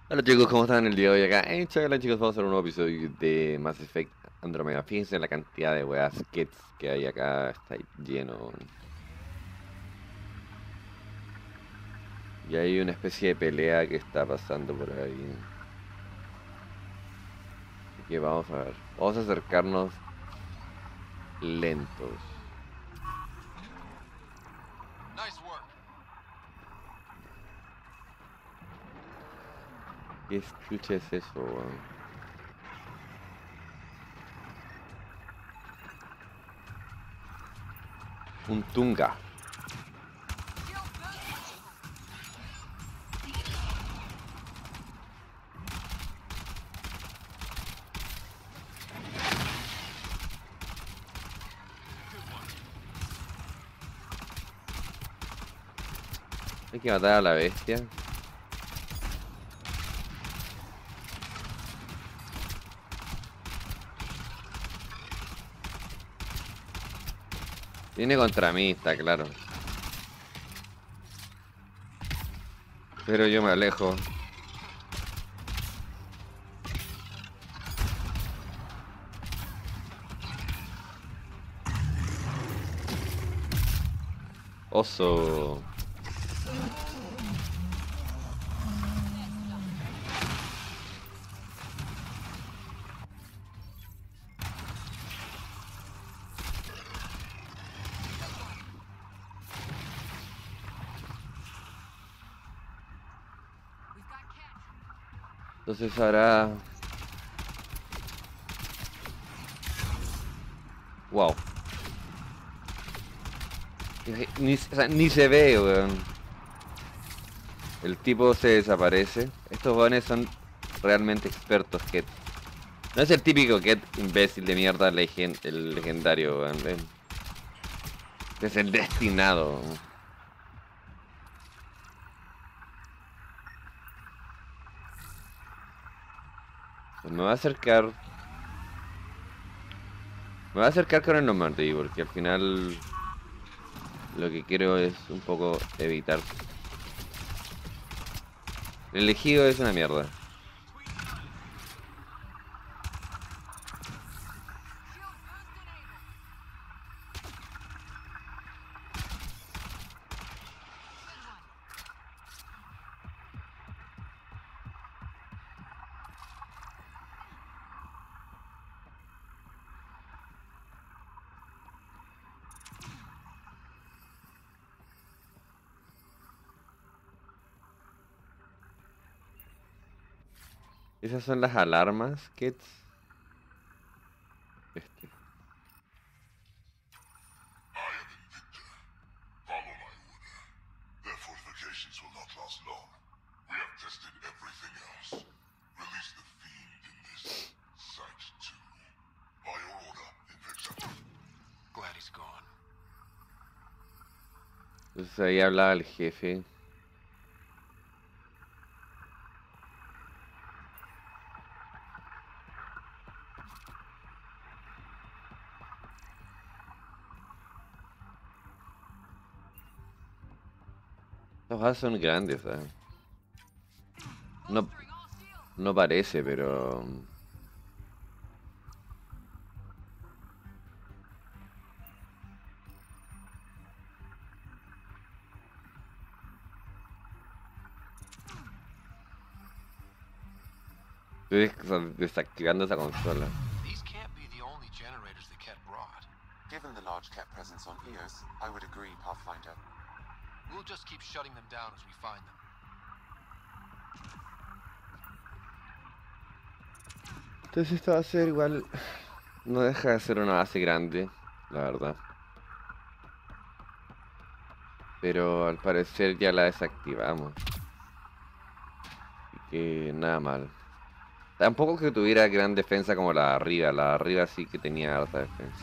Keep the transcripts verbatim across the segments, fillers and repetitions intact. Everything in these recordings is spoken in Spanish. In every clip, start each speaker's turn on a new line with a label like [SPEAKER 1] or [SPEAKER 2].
[SPEAKER 1] Hola chicos, ¿cómo están el día de hoy acá? En Hola chicos, vamos a hacer un nuevo episodio de Mass Effect Andromeda. Fíjense en la cantidad de weas kits que hay acá, está lleno. Y hay una especie de pelea que está pasando por ahí. Así que vamos a ver. Vamos a acercarnos lentos. ¿Qué chucha es eso, weón? Un Tunga. Hay que matar a la bestia. Viene contra mí, está claro. Pero yo me alejo. Oso. Entonces ahora... Wow. Ni, o sea, ni se ve, weón. El tipo se desaparece. Estos jóvenes son realmente expertos, Ket. No es el típico Ket imbécil de mierda, legen- el legendario, weón. eh. Es el destinado. Pues me va a acercar. Me va a acercar con el Normandy, porque al final lo que quiero es un poco evitar. El elegido es una mierda. Esas son las alarmas, Kets. Este.
[SPEAKER 2] Their fortifications will not last long. We have tested everything else. Release the fiend in this site too. By your order, Invicta. Glad he's gone.
[SPEAKER 1] Entonces ahí hablaba el jefe. Los vasos son grandes, ¿sabes? No, no parece, pero... Estoy des- desactivando esa consola.
[SPEAKER 2] These can't be the only generators the Ket brought.
[SPEAKER 3] Given the large Ket presence on Eos, I would agree, Pathfinder.
[SPEAKER 2] We'll just keep shutting them down as we find them.
[SPEAKER 1] Entonces esto va a ser igual... No deja de ser una base grande, la verdad. Pero al parecer ya la desactivamos. Así que nada mal. Tampoco que tuviera gran defensa como la de arriba. La de arriba sí que tenía alta defensa.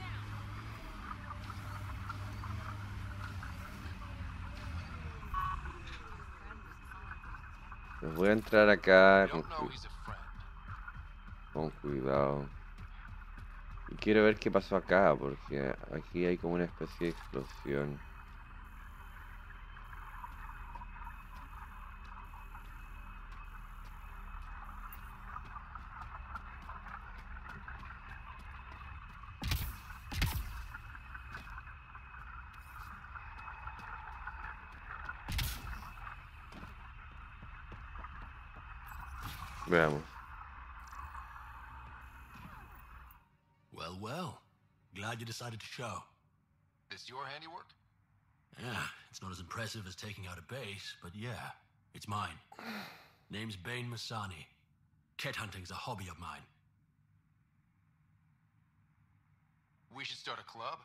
[SPEAKER 1] Pues voy a entrar acá
[SPEAKER 2] We
[SPEAKER 1] con,
[SPEAKER 2] don't know
[SPEAKER 1] cu-
[SPEAKER 2] he's a friend.
[SPEAKER 1] con cuidado. Y quiero ver qué pasó acá, porque aquí hay como una especie de explosión. Veamos.
[SPEAKER 4] Well, well. Glad you decided to show.
[SPEAKER 5] This your handiwork?
[SPEAKER 4] Yeah, it's not as impressive as taking out a base, but yeah, it's mine. Name's Bane Masani. Ket hunting's a hobby of mine.
[SPEAKER 5] We should start a club?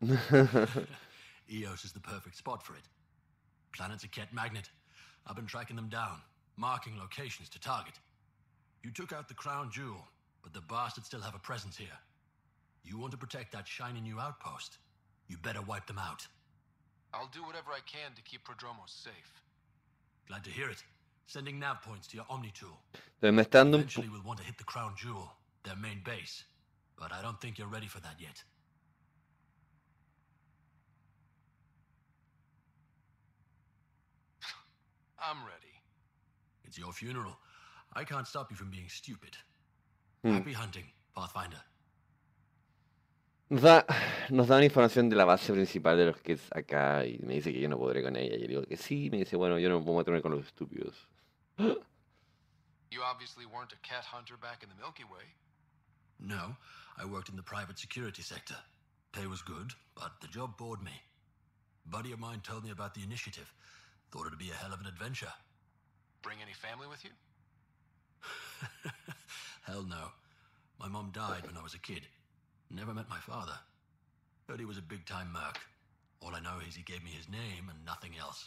[SPEAKER 4] Eos is the perfect spot for it. Planet's a Ket magnet. I've been tracking them down, marking locations to target. You took out the crown jewel, but the bastards still have a presence here. You want to protect that shiny new outpost? You better wipe them out.
[SPEAKER 5] I'll do whatever I can to keep Prodromos safe.
[SPEAKER 4] Glad to hear it. Sending nav points to your Omni tool.
[SPEAKER 1] Entonces me está dando un...
[SPEAKER 4] Eventually we'll want to hit the crown jewel, their main base. But I don't think you're ready for that yet.
[SPEAKER 5] I'm ready.
[SPEAKER 4] It's your funeral. I can't stop you from being stupid.
[SPEAKER 1] Hmm.
[SPEAKER 4] Happy hunting, Pathfinder.
[SPEAKER 1] Nos da, nos da una información de la base principal de los Kets acá y me dice que yo no podré con ella. Y yo digo que sí, me dice, bueno, yo no puedo meterme con los estúpidos.
[SPEAKER 5] You obviously weren't a cat hunter back in the Milky Way.
[SPEAKER 4] No, I worked in the private security sector. Pay was good, but the job bored me. A buddy of mine told me about the initiative. Thought it'd be a hell of an adventure.
[SPEAKER 5] Bring any family with you?
[SPEAKER 4] Hell no. My mom died when I was a kid. Never met my father. Heard he was a big-time merc. All I know is he gave me his name and nothing else.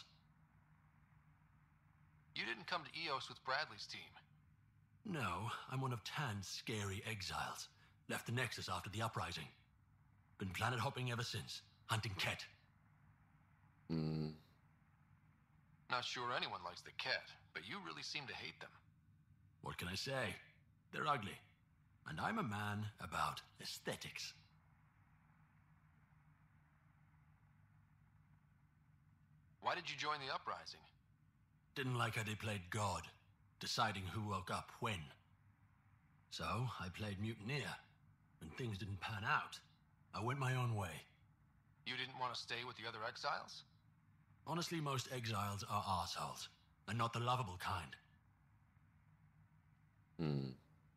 [SPEAKER 5] You didn't come to Eos with Bradley's team.
[SPEAKER 4] No, I'm one of Tan's scary exiles. Left the Nexus after the uprising. Been planet hopping ever since, hunting Ket.
[SPEAKER 1] Mm.
[SPEAKER 5] Not sure anyone likes the cat, but you really seem to hate them.
[SPEAKER 4] What can I say? They're ugly. And I'm a man about aesthetics.
[SPEAKER 5] Why did you join the uprising?
[SPEAKER 4] Didn't like how they played God, deciding who woke up when. So I played mutineer. When things didn't pan out, I went my own way.
[SPEAKER 5] You didn't want to stay with the other exiles?
[SPEAKER 4] Honestly, most exiles are arseholes, and not the lovable kind.
[SPEAKER 1] Mm.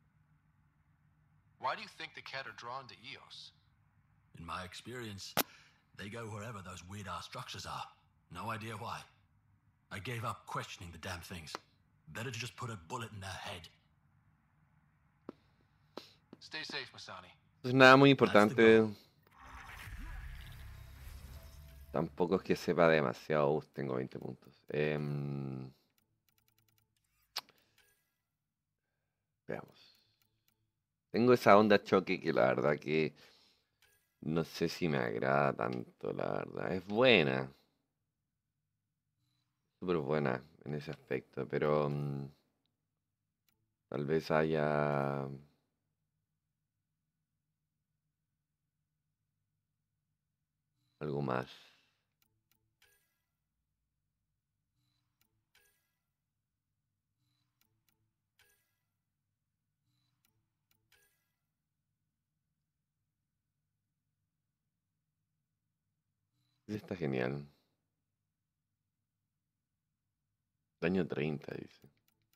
[SPEAKER 5] Why do you think the cat are drawn to Eos?
[SPEAKER 4] In my experience, they go wherever those weird-ass structures are. No idea why. I gave up questioning the damn things. Better to just put a bullet in their head.
[SPEAKER 5] Stay safe, Masani.
[SPEAKER 1] No es nada muy
[SPEAKER 4] That's the
[SPEAKER 1] importante.
[SPEAKER 4] goal.
[SPEAKER 1] Tampoco es que sepa demasiado. Uf, tengo veinte puntos. Em, Veamos. Tengo esa onda choque que la verdad que no sé si me agrada tanto, la verdad. Es buena. Súper buena en ese aspecto, pero mm, tal vez haya algo más. Está genial. Daño treinta, dice.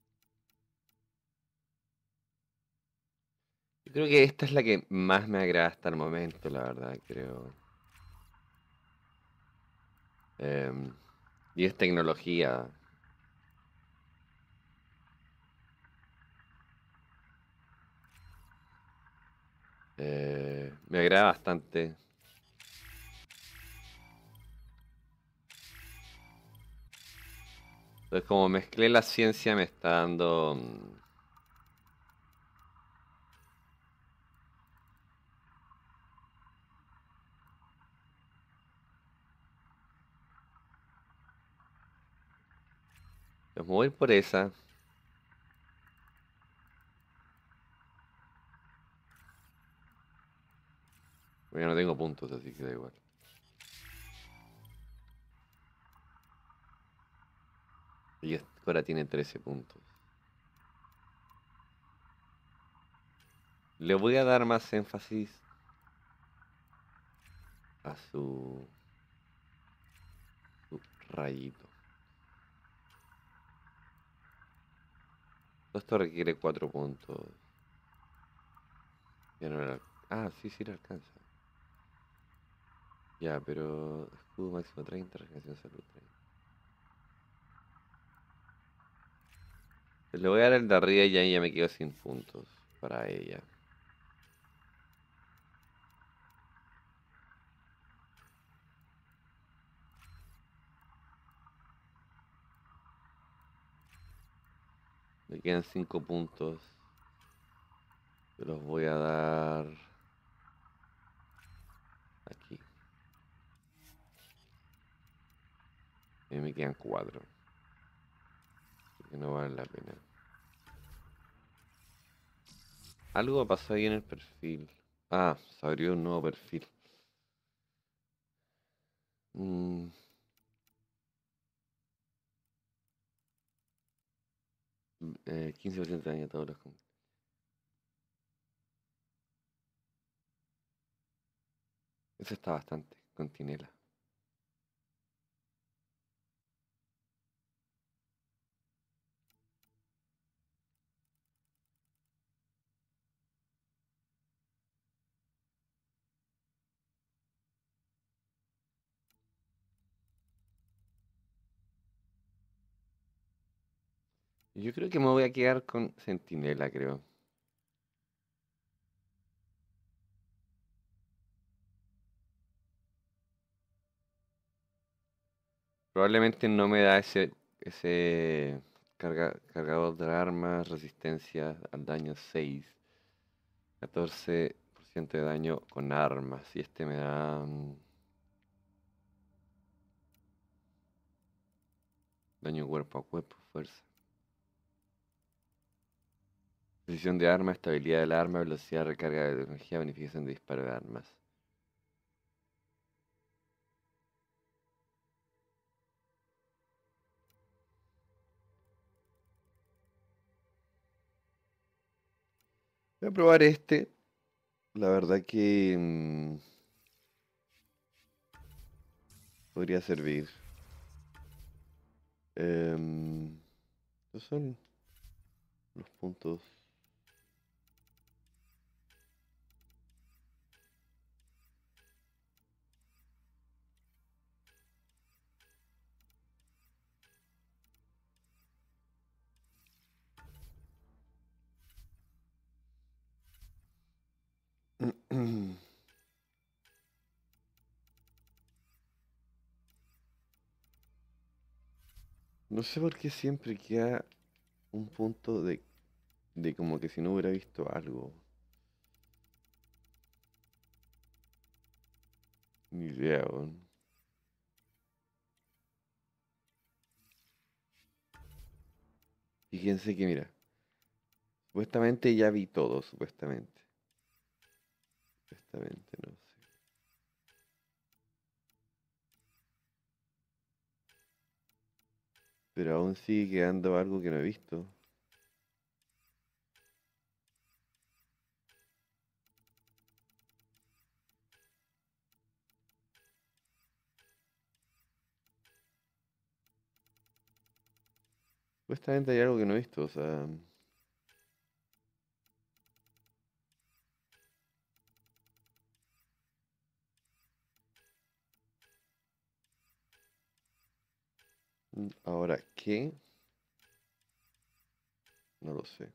[SPEAKER 1] Yo creo que esta es la que más me agrada hasta el momento, la verdad, creo. Em, y es tecnología. Eh, me agrada bastante. Entonces, como mezclé la ciencia, me está dando... mm, Pues me voy a ir por esa. Porque no tengo puntos, así que da igual. Y ahora tiene trece puntos. Le voy a dar más énfasis a su, su rayito. Esto requiere cuatro puntos. Ya no le al- Ah, sí, sí le alcanza. Ya, pero escudo máximo treinta, regeneración salud treinta. Le voy a dar el de arriba y ahí ya me quedo sin puntos para ella. Me quedan cinco puntos. Yo los voy a dar aquí. Y me quedan cuatro. Así que no vale la pena. Algo pasó ahí en el perfil. Ah, se abrió un nuevo perfil. Mm, eh, quince por ciento de daño a todos los com- Ese está bastante, con Tinela. Yo creo que me voy a quedar con Centinela, creo. Probablemente no me da ese, ese carga- cargador de armas, resistencia al daño seis, catorce por ciento de daño con armas. Y este me da mm, daño cuerpo a cuerpo, fuerza. Precisión de arma, estabilidad del arma, velocidad de recarga de energía, bonificación de disparo de armas. Voy a probar este. La verdad que mm, podría servir. Em, estos son los puntos. No sé por qué siempre queda un punto de, de como que si no hubiera visto algo. Ni idea, weón. Fíjense que mira, supuestamente ya vi todo, supuestamente. Supuestamente, no sé. Pero aún sigue quedando algo que no he visto. Supuestamente hay algo que no he visto, o sea. mm, Ahora, ¿qué? No lo sé.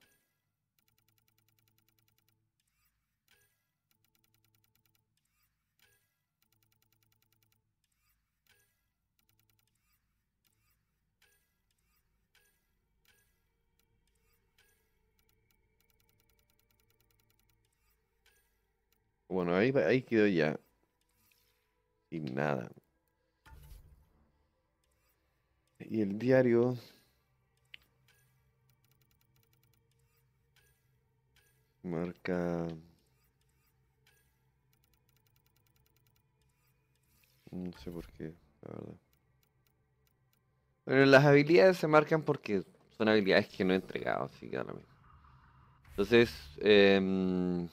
[SPEAKER 1] Bueno, ahí, va- ahí quedó ya. Sin nada. Y el diario marca. No sé por qué, la verdad. Bueno, las habilidades se marcan porque son habilidades que no he entregado, así que da lo mismo. Entonces, em,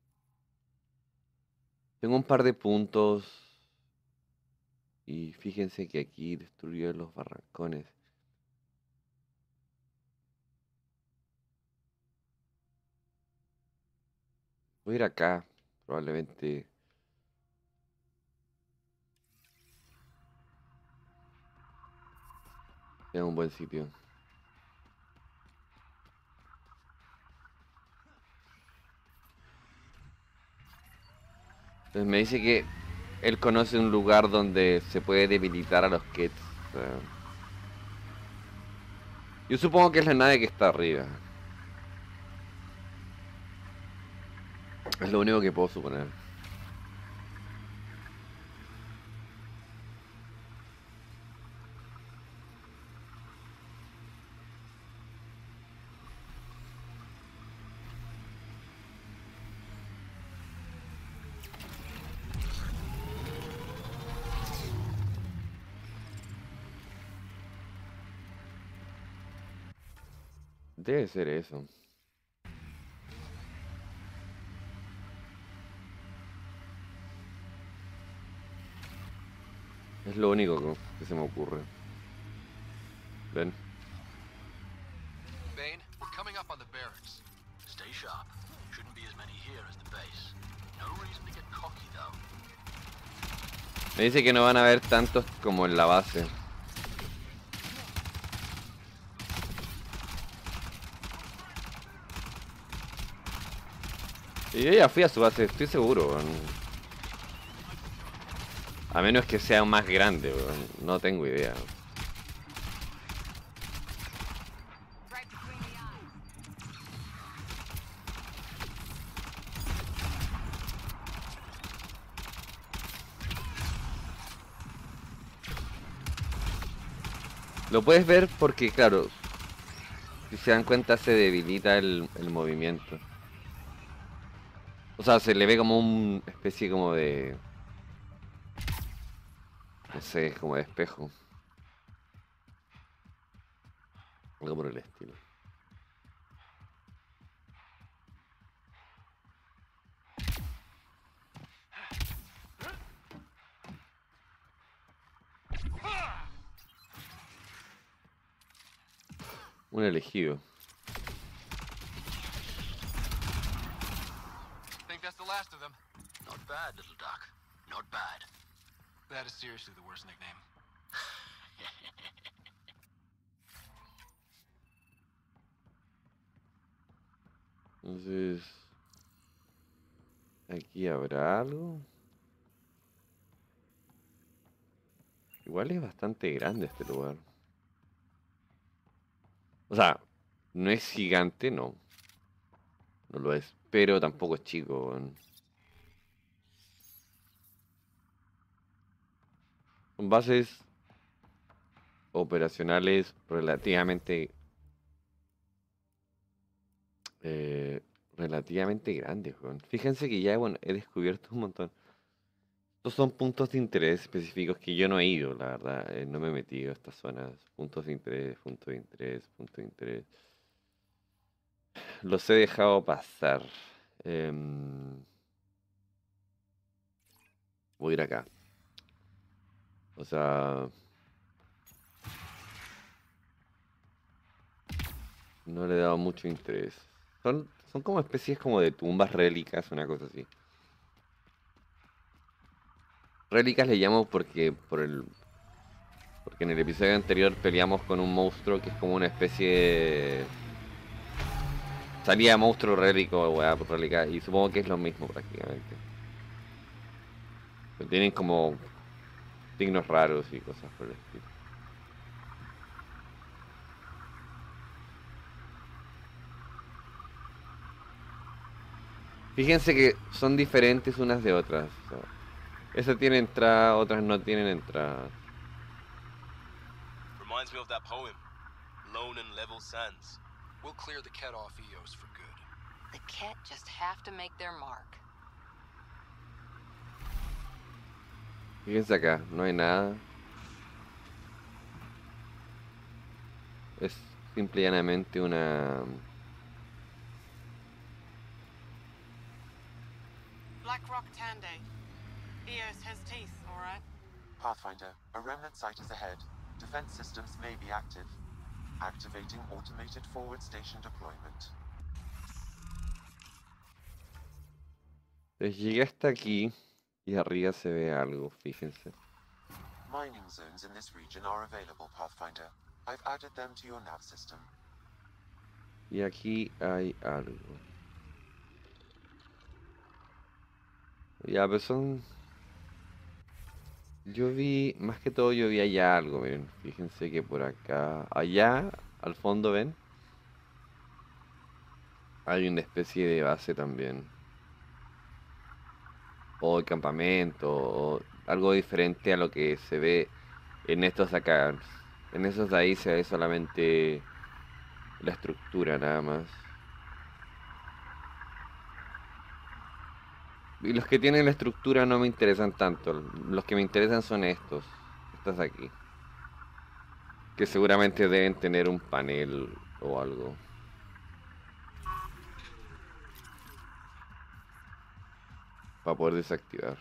[SPEAKER 1] tengo un par de puntos. Y fíjense que aquí destruyó los barrancones. Voy a ir acá, probablemente. Sea un buen sitio. Entonces me dice que él conoce un lugar donde se puede debilitar a los Kets. O sea, yo supongo que es la nave que está arriba. Es lo único que puedo suponer. Debe ser eso. Es lo único que, que se me ocurre. Ven.
[SPEAKER 5] Bane, we're coming up on the barracks.
[SPEAKER 4] Stay sharp. Shouldn't be as many here as the base. No reason to get cocky, though.
[SPEAKER 1] Me dice que no van a haber tantos como en la base. Y yo ya fui a su base, estoy seguro. weón. A menos que sea más grande, weón. No tengo idea. Lo puedes ver porque, claro, si se dan cuenta se debilita el, el movimiento. O sea, se le ve como una especie como de... No sé, como de espejo. Algo por el estilo. Un elegido.
[SPEAKER 5] Think that's the last of them?
[SPEAKER 4] Not bad, little duck. Not bad.
[SPEAKER 5] That is seriously the worst nickname.
[SPEAKER 1] Entonces... Aquí habrá algo. Igual es bastante grande este lugar. O sea, no es gigante, no. No lo es. Pero tampoco es chico. weón. Son bases operacionales relativamente... eh, relativamente grandes, weón. Fíjense que ya, bueno, he descubierto un montón. Estos son puntos de interés específicos que yo no he ido, la verdad. eh, no me he metido a estas zonas. Puntos de interés, puntos de interés, puntos de interés. Los he dejado pasar. Em, voy a ir acá. O sea... No le he dado mucho interés. Son, son como especies como de tumbas rélicas, una cosa así. Rélicas le llamo porque por el porque en el episodio anterior peleamos con un monstruo que es como una especie de... Salía monstruo rélico, weá, por rélica, y supongo que es lo mismo prácticamente. Pero tienen como signos raros y cosas por el estilo. Fíjense que son diferentes unas de otras. O sea, esas tienen entrada, otras no tienen entrada.
[SPEAKER 6] Reminds me of that poem, Lone and Level Sands.
[SPEAKER 5] We'll clear the Ket off Eos for good.
[SPEAKER 7] The Ket just have to make their mark.
[SPEAKER 1] Fíjense acá, no hay nada. Es simple y llanamente una...
[SPEAKER 8] Blackrock Tande. Eos has teeth, alright?
[SPEAKER 3] Pathfinder, a remnant site is ahead. Defense systems may be active. Activating automated forward station deployment.
[SPEAKER 1] Entonces llegué hasta aquí y arriba se ve algo, fíjense.
[SPEAKER 3] Mining zones in this region are available, Pathfinder. I've added them to your nav system.
[SPEAKER 1] Y aquí hay algo. Ya, pues son... Yo vi, más que todo yo vi allá algo, miren. Fíjense que por acá, allá, al fondo, ¿ven? Hay una especie de base también. O de campamento, o algo diferente a lo que se ve en estos acá. En esos de ahí se ve solamente la estructura nada más. Y los que tienen la estructura no me interesan tanto. Los que me interesan son estos. Estos de aquí. Que seguramente deben tener un panel o algo. Para poder desactivar.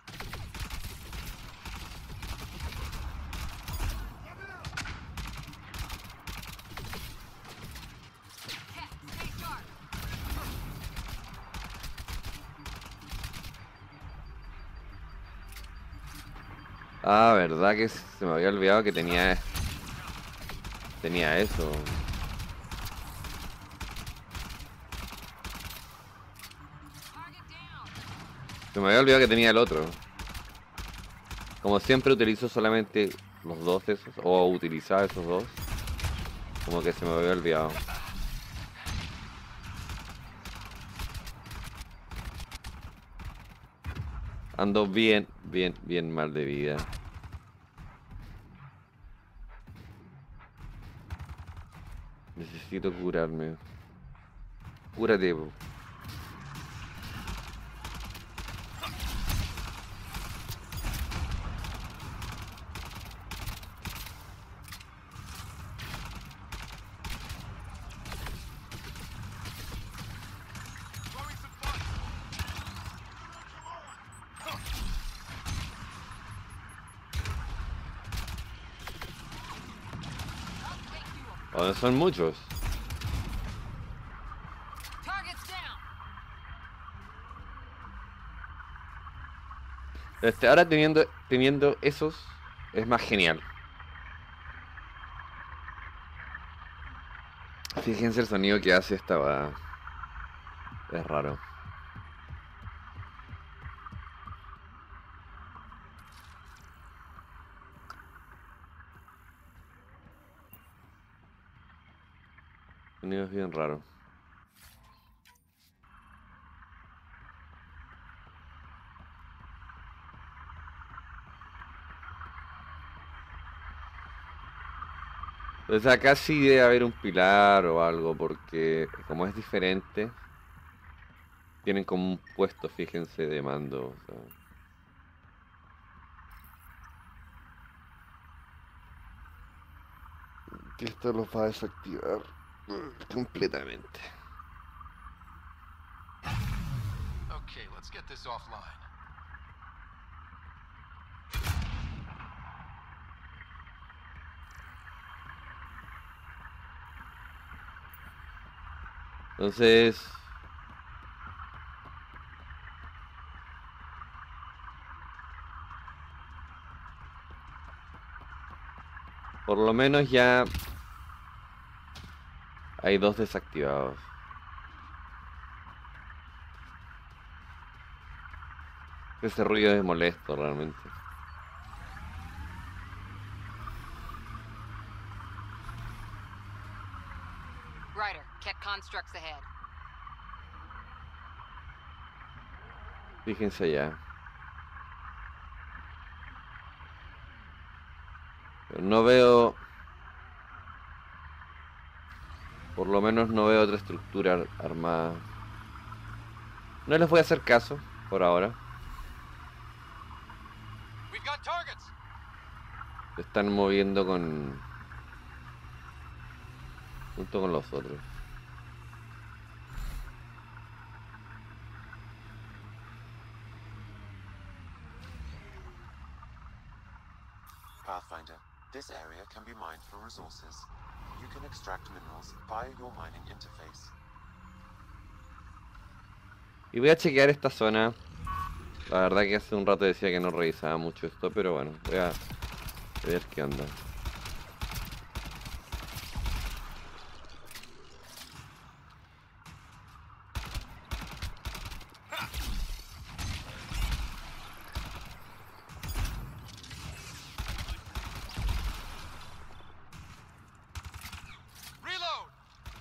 [SPEAKER 1] Ah, verdad que se me había olvidado que tenía tenía eso. Se me había olvidado que tenía el otro. Como siempre utilizo solamente los dos esos, o utilizaba esos dos. Como que se me había olvidado. Ando bien, bien, bien mal de vida. Necesito curarme. Cúrate, po. Oh, son muchos. Este, ahora teniendo, teniendo esos es más genial. Fíjense el sonido que hace esta va. Es raro. El sonido es bien raro. Entonces acá sí debe haber un pilar o algo, porque como es diferente, tienen como un puesto, fíjense, de mando. O sea. Que esto los va a desactivar completamente.
[SPEAKER 5] Okay, let's get this offline.
[SPEAKER 1] Entonces... Por lo menos ya hay dos desactivados. Ese ruido es molesto realmente.
[SPEAKER 7] Ryder, Ket constructs ahead.
[SPEAKER 1] Fíjense allá. Pero no veo... Por lo menos no veo otra estructura ar- armada. No les voy a hacer caso, por ahora.
[SPEAKER 5] We've got targets.
[SPEAKER 1] Se están moviendo con... junto con los otros.
[SPEAKER 3] Pathfinder, this area can be mined for resources. You can extract minerals via your mining interface.
[SPEAKER 1] Y voy a chequear esta zona La verdad que hace un rato decía que no revisaba mucho esto, pero bueno, voy a ver qué onda.
[SPEAKER 6] Reload!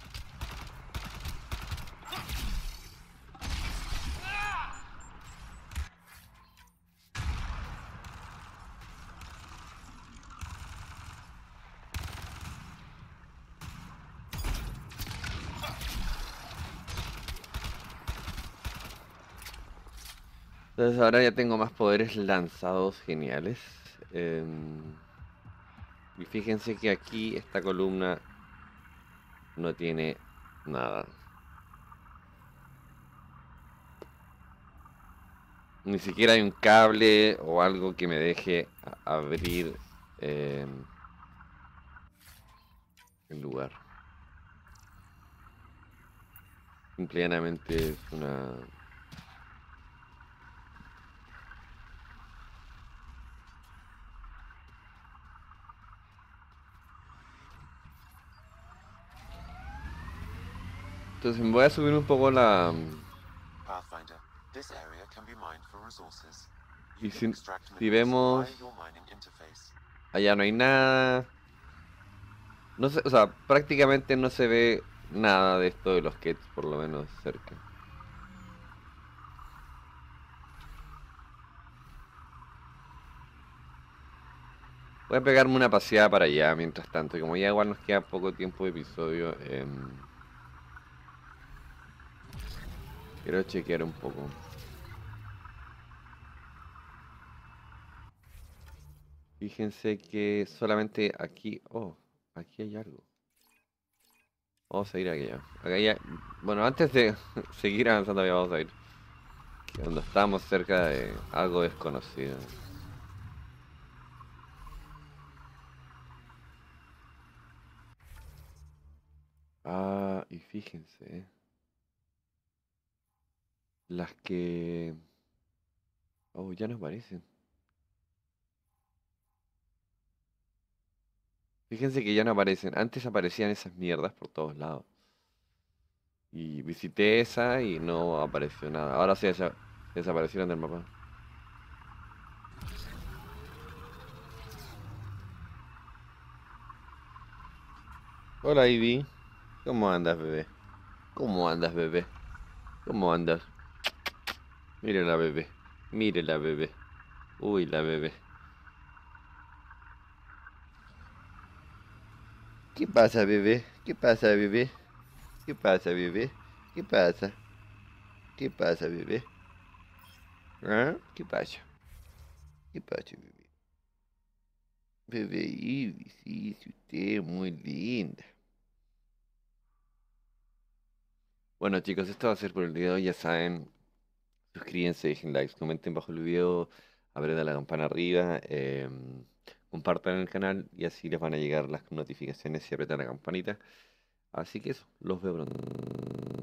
[SPEAKER 1] Entonces ahora ya tengo más poderes lanzados geniales. Em, y fíjense que aquí esta columna no tiene nada. Ni siquiera hay un cable o algo que me deje a- abrir em, el lugar. Simplemente es una... Entonces me voy a subir un poco la...
[SPEAKER 3] Pathfinder, this area can be mined for resources.
[SPEAKER 1] Y
[SPEAKER 3] You
[SPEAKER 1] si,
[SPEAKER 3] can extract
[SPEAKER 1] si
[SPEAKER 3] minerals
[SPEAKER 1] vemos...
[SPEAKER 3] via your mining interface.
[SPEAKER 1] Allá no hay nada. No sé, o sea, prácticamente no se ve nada de esto de los Kets, por lo menos cerca. Voy a pegarme una paseada para allá mientras tanto. Y como ya igual nos queda poco tiempo de episodio, em, quiero chequear un poco. Fíjense que solamente aquí... Oh, aquí hay algo. Vamos a ir allá. Acá ya... Bueno, antes de seguir avanzando, ya vamos a ir. Cuando estamos cerca de algo desconocido. Ah, y fíjense. Las que... Oh, ya no aparecen. Fíjense que ya no aparecen. Antes aparecían esas mierdas por todos lados. Y visité esa y no apareció nada. Ahora sí desa- desaparecieron del mapa. Hola Ivy. ¿Cómo andas, bebé? ¿Cómo andas, bebé? ¿Cómo andas? Mire la bebé. Mire la bebé. Uy, la bebé. ¿Qué pasa, bebé? ¿Qué pasa, bebé? ¿Qué pasa, bebé? ¿Qué pasa? ¿Qué pasa, bebé? ¿Ah? ¿Qué pasa? ¿Qué pasa, bebé? Bebé Ivy, sí, sí, usted es muy linda. Bueno, chicos, esto va a ser por el día de hoy. Ya saben, suscríbanse, dejen likes, comenten bajo el video, apretan la campana arriba, em, compartan el canal y así les van a llegar las notificaciones si apretan la campanita. Así que eso, los veo pronto.